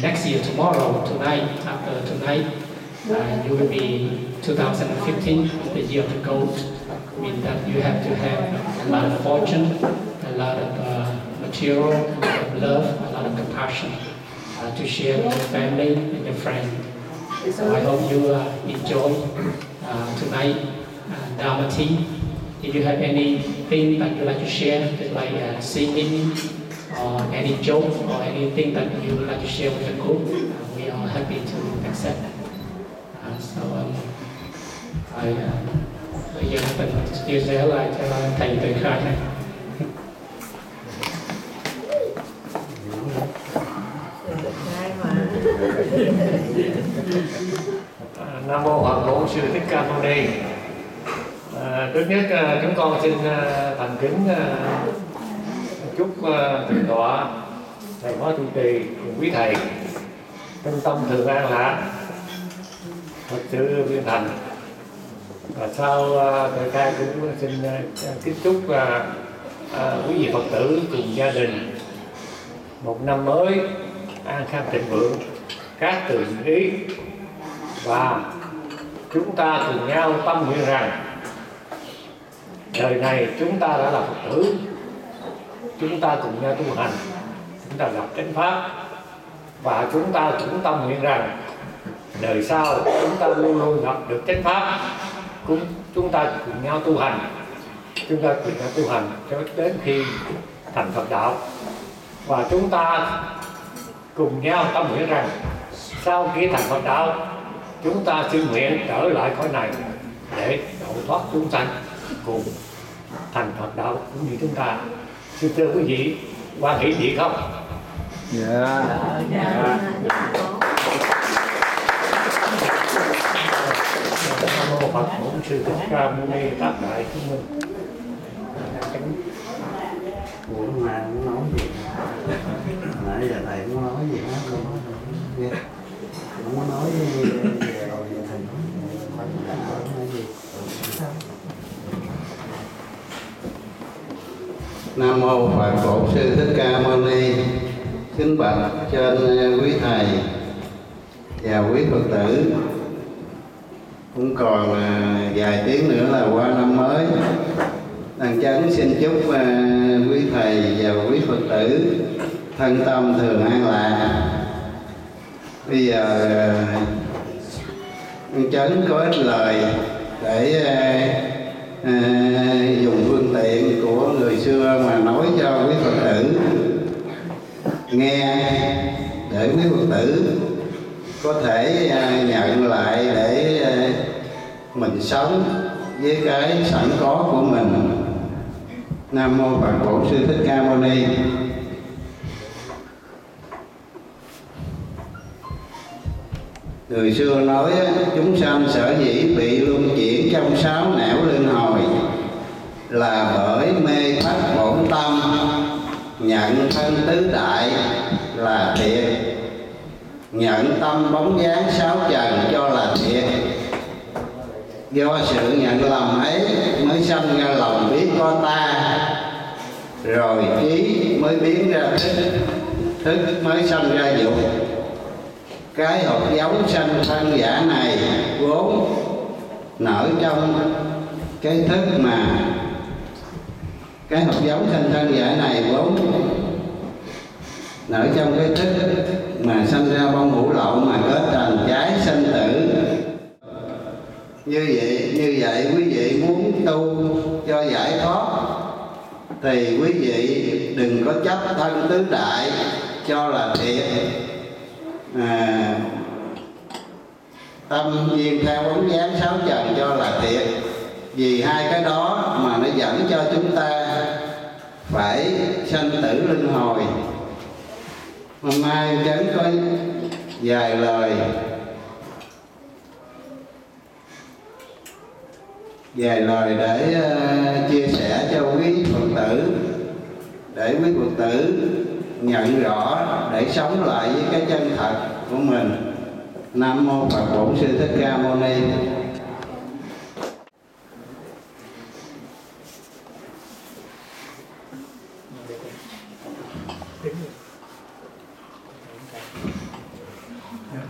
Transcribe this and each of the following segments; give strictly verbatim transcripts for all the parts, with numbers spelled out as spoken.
next year, tomorrow, tonight, after tonight, uh, you will be two thousand fifteen, the year of the goat. I mean that you have to have a lot of fortune, a lot of uh, material, a lot of love, a lot of compassion uh, to share with your family and your friends. So I hope you uh, enjoy uh, tonight uh, Dharma tea. If you have anything that you'd like to share, just like uh, singing or any joke or anything that you would like to share with the group, uh, we are happy to accept. Uh, so um, I bây giờ mình chia sẻ lại cho thầy Từ Khai này. Nam mô Phật Bổn Sư Thích Ca Mâu Ni. À, trước nhất à, chúng con xin à, thành kính à, chúc à, thượng tọa thầy phó trụ trì cùng quý thầy thân tâm thường an lạc, thật sự viên thành. Và sau à, thầy khai cũng xin à, kính chúc à, à, quý vị Phật tử cùng gia đình một năm mới an khang thịnh vượng, cát tường ý, và chúng ta cùng nhau tâm nguyện rằng đời này chúng ta đã là Phật tử, chúng ta cùng nhau tu hành, chúng ta gặp chánh pháp, và chúng ta cũng tâm nguyện rằng đời sau chúng ta luôn luôn gặp được chánh pháp, cũng chúng ta cùng nhau tu hành, chúng ta cùng nhau tu hành cho đến khi thành Phật đạo. Và chúng ta cùng nhau tâm nguyện rằng sau khi thành Phật đạo, chúng ta xin nguyện trở lại cõi này để độ thoát chúng sanh cùng thành Phật đạo cũng như chúng ta. Xin thưa quý vị, quan hỷ gì không? Dạ. Yeah. Yeah. Nam mô Phật Bổn Sư Thích Ca Mâu Ni Tác Đại Chúng Minh. Ủa mà muốn nói gì? Nãy giờ thầy muốn nói gì hết không? Nghe. Không có nói gì rồi thầy nói gì? Nam mô Phật Bổn Sư Thích Ca Mâu Ni. Kính bạch trên quý thầy và quý Phật tử, cũng còn vài tiếng nữa là qua năm mới. Đàn chánh xin chúc quý thầy và quý Phật tử thân tâm thường an lạc. Bây giờ đàn chánh có ít lời để à, dùng phương tiện của người xưa mà nói cho quý Phật tử nghe, để quý Phật tử có thể à, nhận lại để à, mình sống với cái sẵn có của mình. Nam mô Phật Bổn Sư Thích Ca Mâu Ni. Người xưa nói chúng sanh sở dĩ bị luân chuyển trong sáu nẻo luân hồi là bởi mê thất bổn tâm, nhận thân tứ đại là thiệt, nhận tâm bóng dáng sáu trần cho là thiệt. Do sự nhận lầm ấy mới sanh ra lòng biết có ta, rồi trí mới biến ra thức, thức mới sanh ra dục. Cái hột giống sanh thân giả này vốn nở trong cái thức mà cái hột giống sanh thân giả này vốn nở trong cái thức mà sanh ra bông hữu lậu mà kết thành trái sanh tử. Như vậy, như vậy quý vị muốn tu cho giải thoát thì quý vị đừng có chấp thân tứ đại cho là thiệt, à, tâm viên theo bóng dáng sáu trần cho là thiệt. Vì hai cái đó mà nó dẫn cho chúng ta phải sanh tử luân hồi. Hôm nay Chánh có vài lời vài lời để uh, chia sẻ cho quý Phật tử, để quý Phật tử nhận rõ, để sống lại với cái chân thật của mình. Nam mô Phật Bổn Sư Thích Ca Mâu Ni.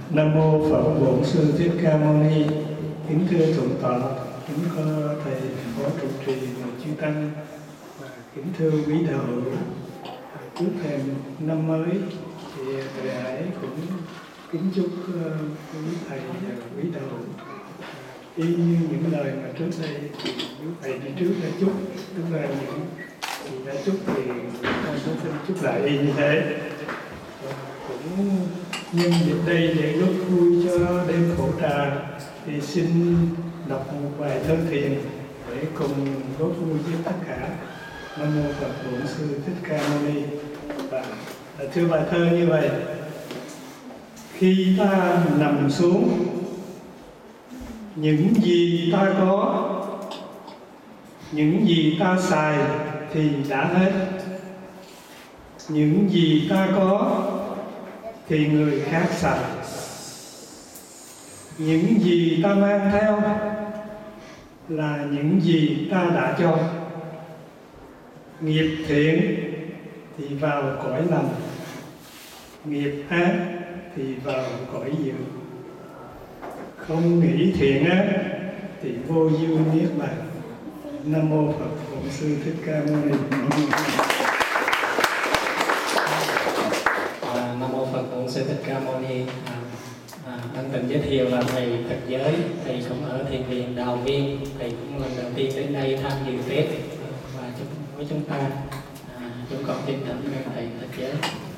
Nam mô Phật Bổn Sư Thích Ca Mâu Ni. Kính thưa thượng tọa, kính có thầy phó trụ trì và chư tăng, và kính thưa quý đạo hữu. Trước thềm năm mới thì thầy Hải cũng kính chúc quý thầy và quý đạo hữu y như những lời mà trước đây thì quý thầy đi trước đã chúc, tức là những gì đã chúc thì con cũng xin chúc lại y như thế. Và cũng nhân dịp đây để góp vui cho đêm khổ trà thì xin đọc một bài thơ thiền để cùng góp vui với tất cả. Nam mô Phật Bổn Sư Thích Ca Mâu Ni. Và thưa bài thơ như vậy: khi ta nằm xuống, những gì ta có, những gì ta xài thì đã hết. Những gì ta có thì người khác xài. Những gì ta mang theo là những gì ta đã cho. Nghiệp thiện thì vào cõi lành, nghiệp ác thì vào cõi dữ. Không nghĩ thiện ác thì vô dư niết bàn. Nam mô Phật Bổn Sư Thích Ca Mâu Ni. À, Nam mô Phật Bổn Sư Thích Ca Mâu Ni. À, à, ân tình giới thiệu là thầy Thật Giới, thầy cũng ở thiền viện Đào Viên, thầy cũng lần đầu tiên đến đây tham dự Tết và chúng với chúng ta. À, chúng con tin thỉnh thầy Thật Giới.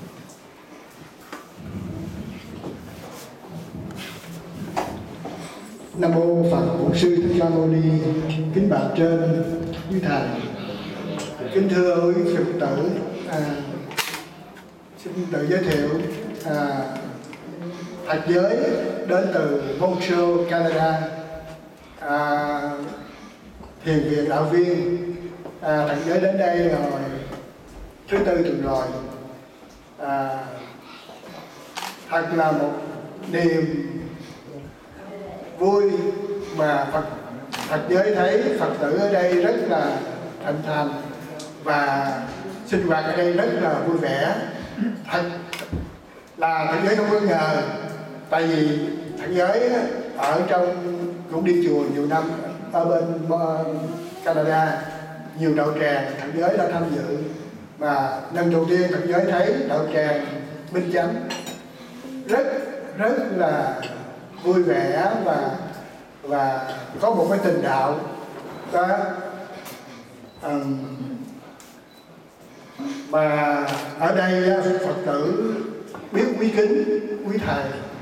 Nam mô Phật Bổn Sư Thích Ca Mâu Ni. Kính bạch trên quý thầy, kính thưa quý Phật tử, à, xin tự giới thiệu. à, Thật Giới đến từ Montreal, Canada, à, thiền viện Đạo Viên. à, Thật Giới đến đây rồi thứ tư tuần rồi. à, Thật là một niềm vui mà Phật Thật Giới thấy Phật tử ở đây rất là thịnh thành và sinh hoạt ở đây rất là vui vẻ. Thật là Thật Giới không có ngờ, tại vì Thật Giới ở trong cũng đi chùa nhiều năm ở bên Canada, nhiều đạo tràng Thật Giới đã tham dự, và lần đầu tiên Thật Giới thấy đạo tràng Minh Chánh rất rất là vui vẻ và và có một cái tình đạo đó. Um, mà ở đây Phật tử biết quý kính quý thầy.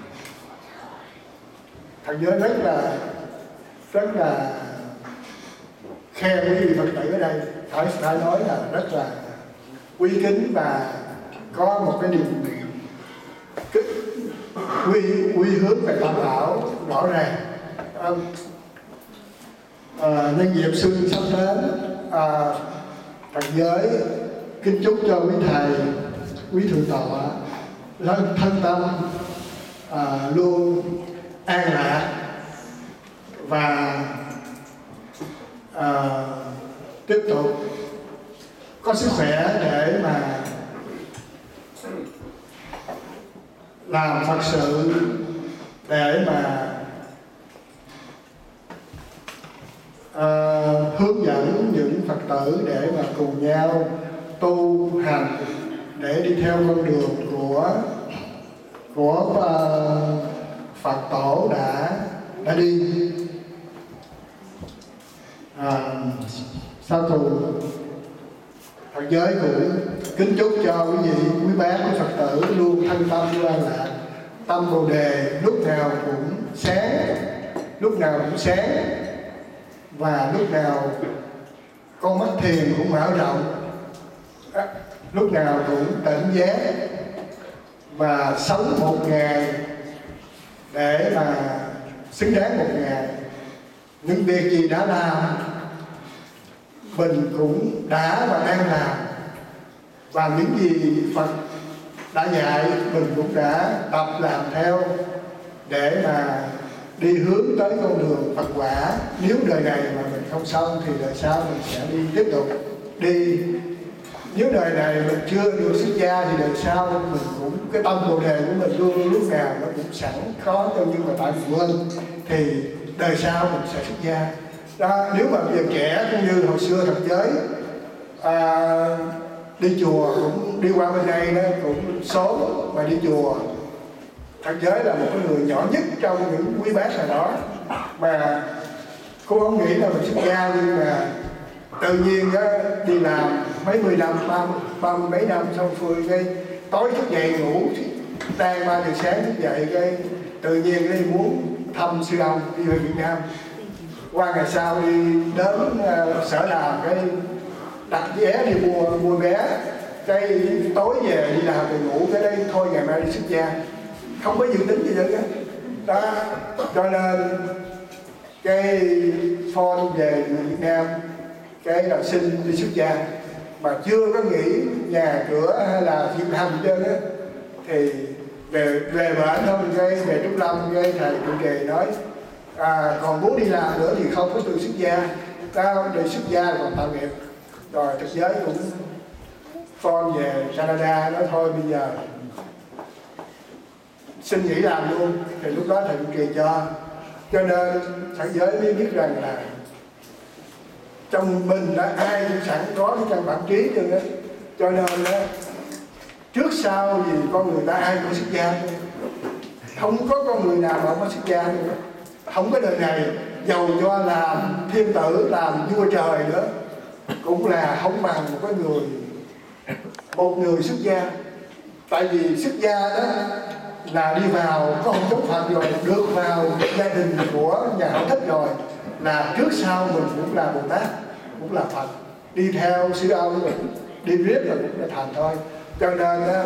Thật Giới rất là rất là khen quý vị Phật tử ở đây, phải phải nói là rất là quý kính và có một cái niềm quy quy hướng về tam bảo rõ ràng. à, à, nhân dịp xuân sắp đến, à, Thật Giới kính chúc cho quý thầy, quý thượng tọa thân, thân tâm à, luôn an lạc và à, tiếp tục có sức khỏe để mà làm Phật sự, để mà uh, hướng dẫn những Phật tử để mà cùng nhau tu hành, để đi theo con đường của của uh, Phật tổ đã đã đi. Uh, sau cùng Thật Giới cũng kính chúc cho quý vị, quý bác, quý Phật tử luôn thân tâm luôn an lạc, tâm Bồ Đề lúc nào cũng sáng, lúc nào cũng sáng, và lúc nào con mắt thiền cũng mở rộng, lúc nào cũng tỉnh giác, và sống một ngày để mà xứng đáng một ngày. Những việc gì đã làm mình cũng đã và đang làm, và những gì Phật đã dạy mình cũng đã tập làm theo, để mà đi hướng tới con đường Phật quả. Nếu đời này mà mình không xong thì đời sau mình sẽ đi tiếp tục đi nếu đời này mình chưa được xuất gia thì đời sau mình cũng cái tâm bồ đề của mình luôn lúc nào nó cũng sẵn có cho, nhưng mà tại phụ huynh thì đời sau mình sẽ xuất gia. Đó, nếu mà bây giờ trẻ cũng như hồi xưa thật giới à, đi chùa cũng đi qua bên đây đó cũng số mà đi chùa, thật giới là một cái người nhỏ nhất trong những quý bác nào đó, mà cô không nghĩ là mình xuất gia, nhưng mà tự nhiên đó, đi làm mấy mươi năm, ba, ba mươi mấy năm xong xuôi cái tối thức dậy ngủ đang ba giờ sáng thức dậy cái tự nhiên cái muốn thăm sư ông đi về Việt Nam. Qua ngày sau đi đến uh, sở làm cái đặt vé đi mua mua vé, cái tối về đi làm thì ngủ, cái đây thôi ngày mai đi xuất gia, không có dự tính gì hết đó. Cho nên cái phone về Việt Nam cái là xin đi xuất gia mà chưa có nghĩ nhà cửa hay là việc làm gì trơn á, thì về về bển không, cái về Trúc Lâm cái thầy trụ trì nói à, còn muốn đi làm nữa thì không có tự xuất gia, tao để xuất gia còn tạo nghiệp. Rồi thực giới cũng phone về Canada nói thôi bây giờ xin nghỉ làm luôn, thì lúc đó thầy trụ trì cho. Cho nên thế giới mới biết rằng là trong mình đã ai cũng sẵn có cái căn bản trí cho nên cho nên đó, trước sau gì con người ta ai cũng xuất gia, không có con người nào mà không có xuất gia nữa. Không có đời này giàu cho làm thiên tử làm vua trời nữa cũng là không bằng một cái người một người xuất gia. Tại vì xuất gia đó là đi vào có ông chống Phật rồi, được vào gia đình của nhà Họ Thích rồi, là trước sau mình cũng là Bồ Tát, cũng là Phật, đi theo sư ông rồi đi riết là cũng là thành thôi. Cho nên đó,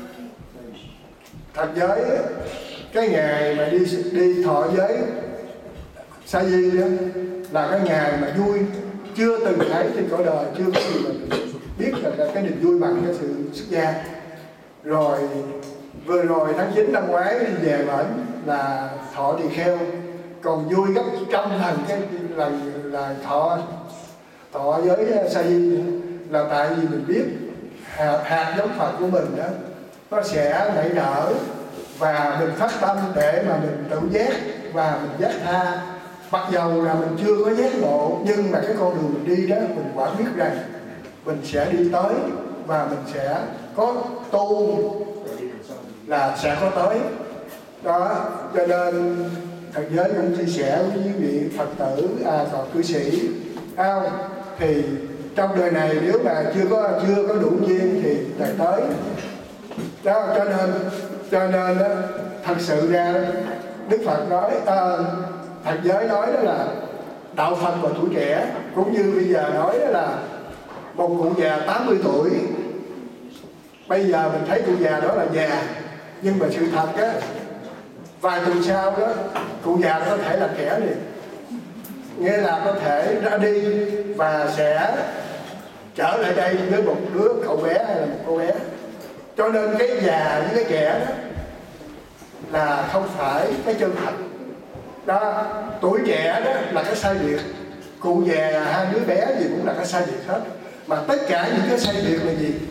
thật giới cái ngày mà đi đi thọ giới sa di đó là cái ngày mà vui chưa từng thấy trên cõi đời, chưa có gì mà biết là, là cái niềm vui bằng cái sự xuất gia. Rồi vừa rồi tháng chín năm ngoái đi về bển là thọ tỳ kheo, còn vui gấp trăm lần cái lần là thọ thọ giới sa di, là tại vì mình biết hạt, hạt giống Phật của mình đó nó sẽ nảy nở và mình phát tâm để mà mình tự giác và mình giác tha. Mặc dầu là mình chưa có giác ngộ, nhưng mà cái con đường mình đi đó mình quả biết rằng mình sẽ đi tới và mình sẽ có tu là sẽ có tới đó. Cho nên thật giới cũng chia sẻ với quý vị Phật tử à, còn cư sĩ à, thì trong đời này nếu mà chưa có chưa có đủ duyên thì đời tới đó. Cho nên cho nên đó, thật sự ra Đức Phật nói à, thật giới nói đó là đạo Phật và tuổi trẻ, cũng như bây giờ nói đó là một cụ già tám mươi tuổi, bây giờ mình thấy cụ già đó là già, nhưng mà sự thật á vài tuần sau đó cụ già có thể là trẻ liền, nghĩa là có thể ra đi và sẽ trở lại đây với một đứa cậu bé hay là một cô bé. Cho nên cái già với cái trẻ đó là không phải cái chân thật đó. Tuổi trẻ đó là cái sai biệt, cụ già hai đứa bé gì cũng là cái sai biệt hết, mà tất cả những cái sai biệt là gì?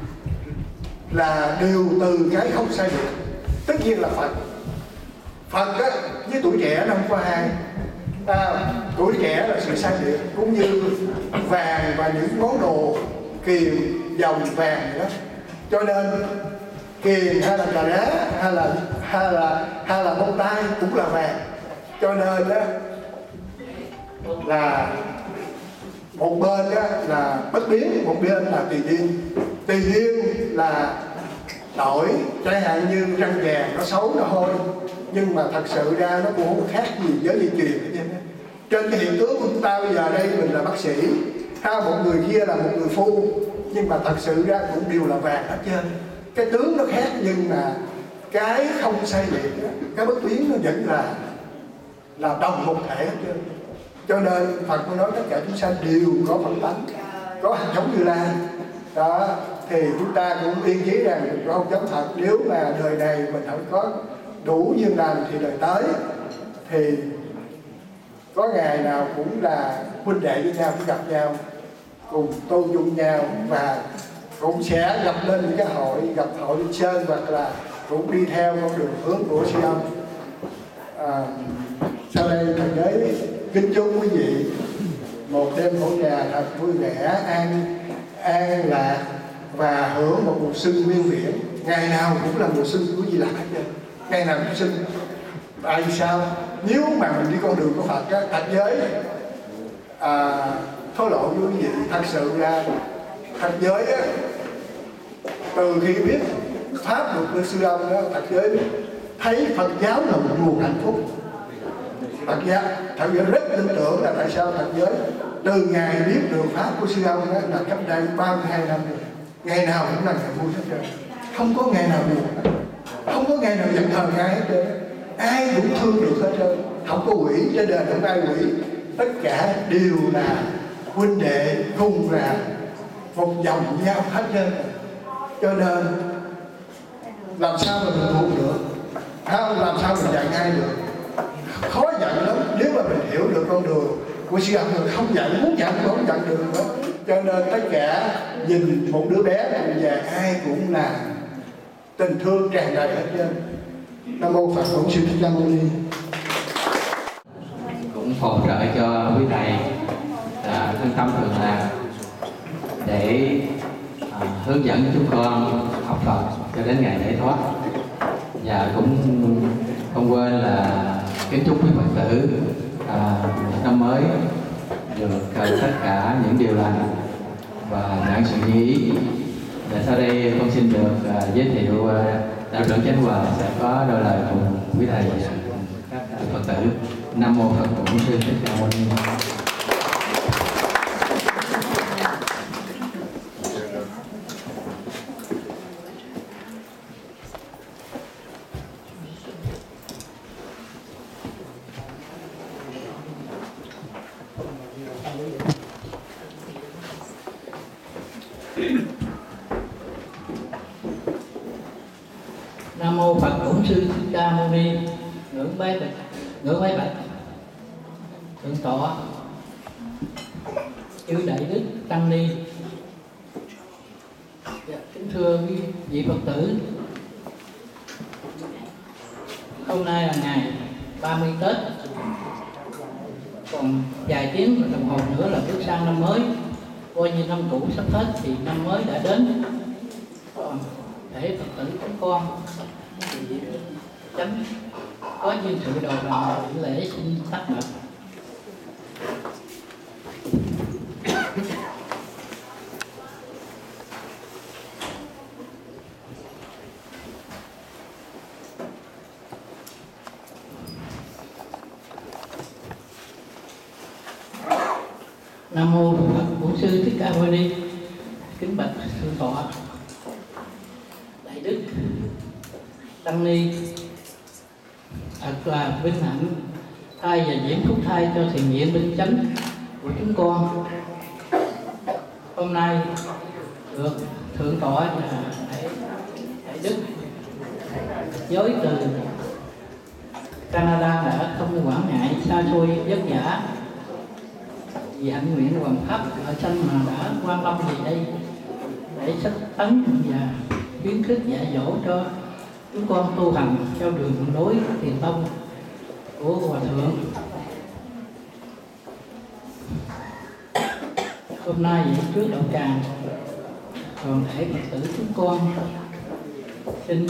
Là đều từ cái không sai biệt. Tất nhiên là Phật Phật á, với tuổi trẻ nó không có hai à, tuổi trẻ là sự sai biệt, cũng như vàng và những món đồ kiềm vòng vàng đó. Cho nên kiềm hay là cà rá hay là hay là hay là bông tai cũng là vàng. Cho nên đó là một bên đó là bất biến, một bên là tùy duyên. Tùy duyên là đổi, chẳng hạn như răng vàng nó xấu nó hôi, nhưng mà thật sự ra nó cũng không khác gì với dây chuyền hết trơn. Trên cái hiện tướng của chúng ta bây giờ đây mình là bác sĩ, ha, một người kia là một người phu, nhưng mà thật sự ra cũng đều là vàng hết trơn. Cái tướng nó khác nhưng mà cái không sai biệt, cái bất biến nó vẫn là là đồng một thể hết trơn. Cho nên Phật mới nói tất cả chúng sanh đều có Phật tánh, có hạt giống Như Lai đó. Thì chúng ta cũng yên chí rằng mình có không giống Phật. Nếu mà đời này mình không có đủ duyên lành thì đời tới thì có ngày nào cũng là huynh đệ với nhau, cũng gặp nhau, cùng tôn dung nhau và cũng sẽ gặp lên những cái hội, gặp hội đi chơi hoặc là cũng đi theo con đường hướng của sư ông. À, sau đây thầy giới kính chúc quý vị một đêm hổ trà thật vui vẻ, an an lạc và hưởng một mùa xuân nguyên viễn. Ngày nào cũng là mùa xuân của Di Lặc hết trơn, ngày nào cũng xuân. Tại vì sao? Nếu mà mình đi con đường của Phật á, thật giới à, thổ lộ với quý vị, thật sự ra thật giới á, từ khi biết pháp luật của sư ông đó, thật giới thấy Phật giáo là một nguồn hạnh phúc. Phật giáo thật giới rất tin tưởng là tại sao thật giới từ ngày biết được pháp của sư ông đó, là cách đây ba mươi hai năm rồi, ngày nào cũng là ngày vui hết trơn, không có ngày nào buồn, không có ngày nào giận hờn ai hết trơn, ai cũng thương được hết trơn, không có quỷ trên đời, không ai quỷ, tất cả đều là huynh đệ cùng là một dòng nhau hết trơn. Cho nên làm sao mà mình buồn được, không làm sao mình giận ai được, khó giận lắm. Nếu mà mình hiểu được con đường của sư ông rồi, không giận, muốn giận cũng không giận được nữa. Cho nên tất cả nhìn một đứa bé cùng già ai cũng là tình thương tràn đầy hết trơn. Nam mô Phật Bổn Sư Thích Ca Mâu Ni. Cũng hỗ trợ cho quý thầy là thân tâm thường lạc để à, hướng dẫn chúng con học Phật cho đến ngày giải thoát. Và cũng không quên là kính chúc quý Phật tử à, năm mới được uh, tất cả những điều lành và nhận sự như ý. Và sau đây con xin được uh, giới thiệu uh, đạo trưởng Chánh Hòa sẽ có đôi lời cùng quý thầy và các uh, Phật tử. Nam mô Phật Bổn Sư Thích Ca Mâu Ni. Nam mô Phật Bổn Sư Thích Ca Mâu Ni. Ngưỡng bái bạch, ngưỡng bái bạch thượng tọa chư đại đức tăng ni. Dạ, kính thưa quý vị Phật tử, hôm nay là ngày ba mươi Tết, còn vài tiếng đồng hồ nữa là bước sang năm mới. Coi như năm cũ sắp hết thì năm mới đã đến. Còn để Phật tử chúng con thì tránh có duyên sự đầu vào lễ xin tắt mật. Nam mô Phật Bổn Sư Thích Ca Mâu Ni. Kính bạch thượng tọa đại đức tăng ni, thật là vinh hạnh thai và diễn phúc thai cho thiền viện Minh Chánh của chúng con. Hôm nay được thượng tọa và đại, đại đức giới từ Canada đã không quản ngại xa xôi vất vả vì hạnh nguyện hoàn pháp ở sanh mà đã quan tâm về đây để sách tấn và khuyến khích dạy dỗ cho chúng con tu hành theo đường lối thiền tông của Hòa Thượng. Hôm nay vậy trước đạo tràng, toàn thể Phật tử chúng con xin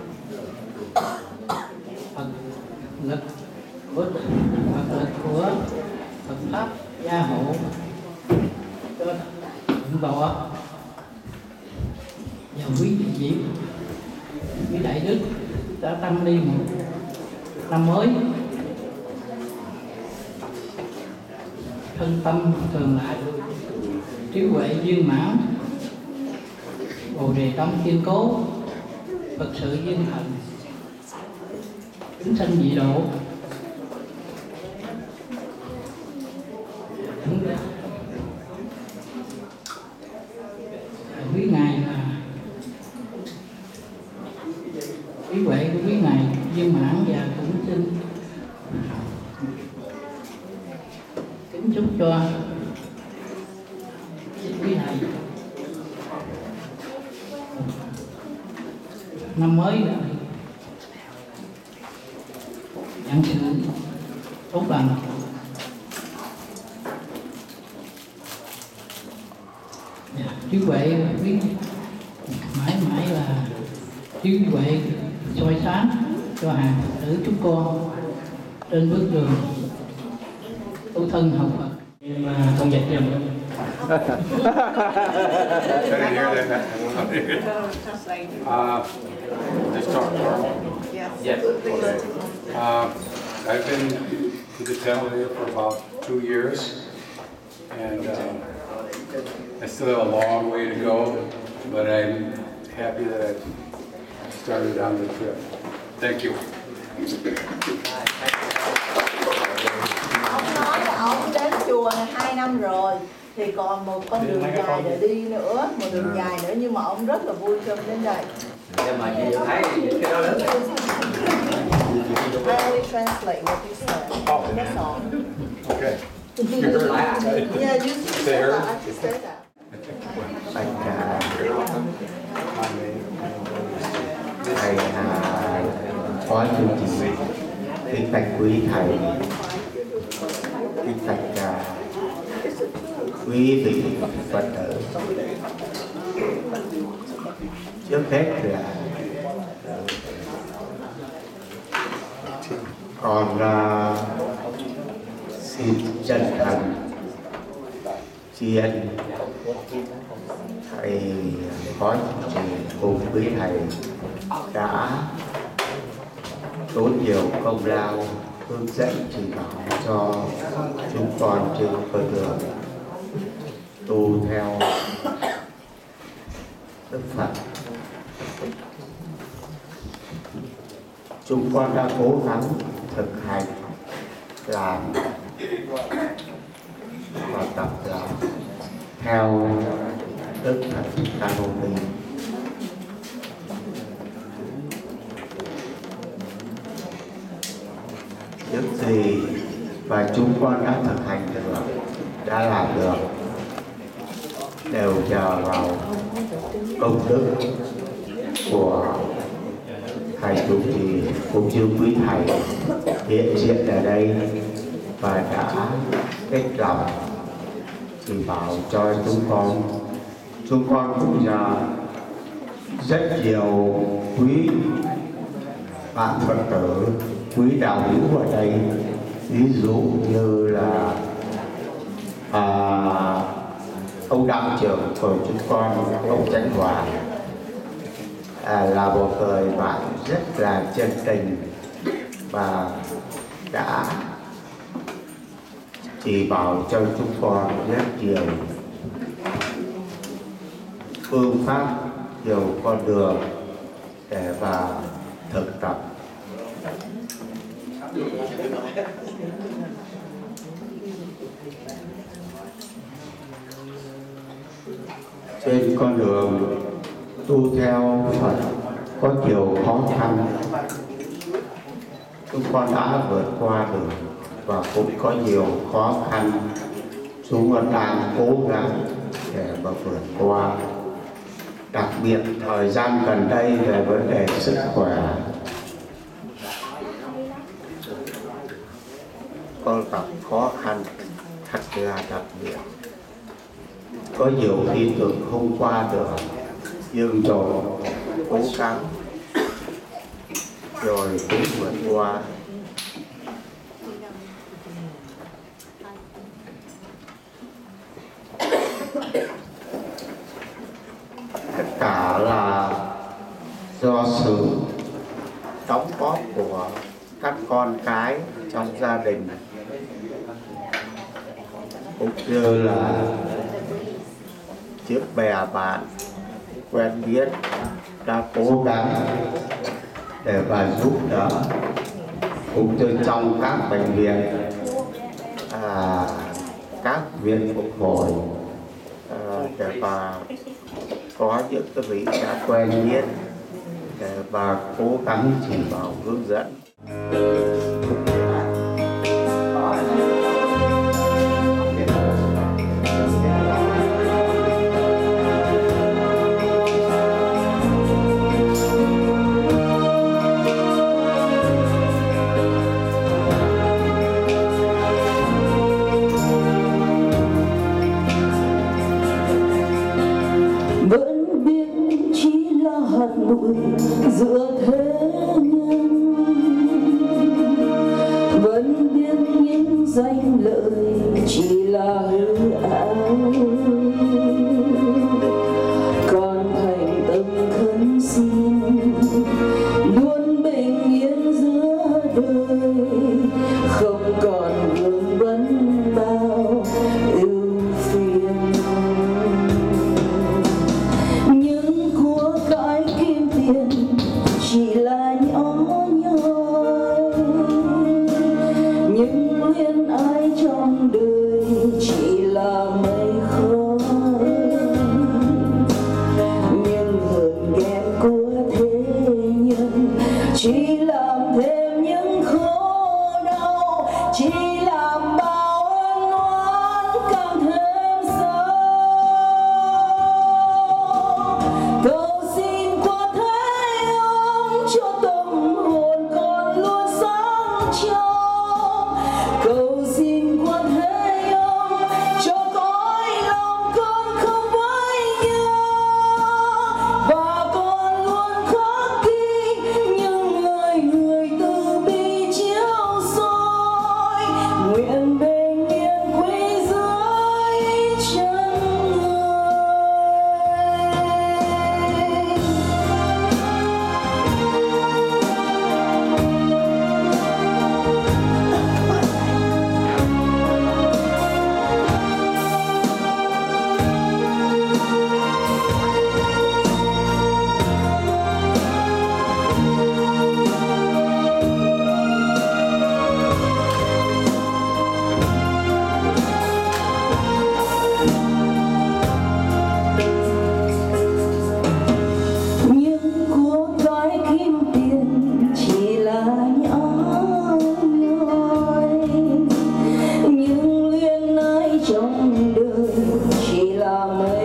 Phật lực của Phật lực của Phật pháp gia hộ cho thượng tọa và quý vị, quý đại đức đã tăng ni một năm mới thân tâm thường lại, trí huệ viên mãn, bồ đề tâm kiên cố, Phật sự viên thành, chúng sanh dị độ. Quý ngài là trí huệ của quý ngài viên mãn và cũng xin kính chúc cho quý thầy năm mới đã nhận sự tốt lành. Trí huệ biết mãi mãi là trí huệ soi sáng cho hàng Phật tử chúng con trên bước đường tu thân học Phật. Em thông dịch em. Uh, just talk normal. Yes. Okay. Uh, I've been to the temple here for about two years, and um, I still have a long way to go, but I'm happy that I've started on the trip. Thank you. Ông nói là ông đến chùa này hai năm rồi, thì còn một con đường dài để đi nữa, một đường dài nữa, nhưng mà ông rất là vui khi ông đến đây. Nhưng mà chị thấy những cái đó lớn. I only translate what you said. That's all. Okay. You heard it. Yeah, you said that. I just said that. Bạch thầy à, phó chủ trì, kính bạch quý thầy, kính bạch à, quý vị Phật tử. Trước hết là còn uh, xin chân thành tri ân thầy phó chủ trì cùng quý thầy đã tốn nhiều công lao hướng dẫn chỉ bảo cho chúng con trên con đường tu theo Đức Phật. Chúng con đã cố gắng thực hành làm và tập làm theo Đức Phật Thích Ca Mâu Ni. Những gì và chúng con đã thực hành được, đã làm được, đều nhờ vào công đức của thầy chủ trì cũng như quý thầy hiện diện ở đây và đã kết lòng chỉ bảo cho chúng con. Chúng con cũng nhờ rất nhiều quý bạn Phật tử, quý đạo hữu ở đây, ví dụ như là à, ông đạo trưởng của chúng con, ông Chánh Hòa, à, là một người bạn rất là chân tình và đã chỉ bảo cho chúng con rất nhiều phương pháp, nhiều con đường để mà thực tập. Trên con đường tu theo Phật có nhiều khó khăn, chúng con đã vượt qua được và cũng có nhiều khó khăn chúng con đang cố gắng để mà vượt qua. Đặc biệt thời gian gần đây về vấn đề sức khỏe, con gặp khó khăn thật là đặc biệt. Có nhiều khi tưởng không qua được, nhưng rồi cố gắng rồi cũng vượt qua. Tất cả là do sự đóng góp của các con cái trong gia đình, cũng như là chiếc bè bạn quen biết đã cố gắng để mà giúp đỡ, cũng như trong các bệnh viện, à, các viện phục hồi, à, để mà có những cái vị đã quen biết để mà cố gắng chỉ bảo hướng dẫn. những lời chỉ là hư ảo. Con thành tâm khấn xin luôn bình yên giữa đời, không còn vương vấn bao ưu phiền. Những của cải kim tiền chỉ là nhỏ nhoi, những luyến ái trong đời chỉ là mây khói. Nhưng hờn ghen của thế nhân chỉ làm thêm những khổ đau, chỉ làm bao ân oán càng thêm sâu. Cầu xin qua thế ông cho tâm hồn con luôn sáng trong. Cầu xin qua thế ông cho cõi lòng con không với nhau, và con luôn khắc ghi những lời người từ bi chiếu soi, nguyện bình yên quy dưới chân người. Những của cải kim tiền chỉ là nhỏ nhoi, những luyến ái trong đời chỉ là mây